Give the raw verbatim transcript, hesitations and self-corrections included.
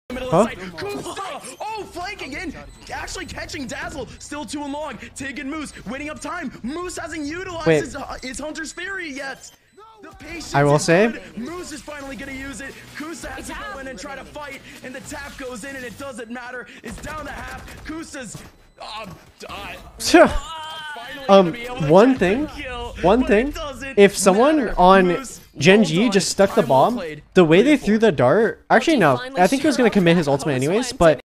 Huh? Oh, flanking in, actually catching Dazzle, still too long. Tig and Moose waiting up time. Moose hasn't utilized his, uh, his Hunter's Theory yet. The patience I will say, good. Moose is finally gonna use it. Kusa has to go in and try to fight, and the tap goes in, and it doesn't matter. It's down to half. Kusa's. Uh, uh, um, one thing, one thing. If someone on Gen G just stuck the bomb, the way they threw the dart. Actually, no. I think he was gonna commit his ultimate anyways, but.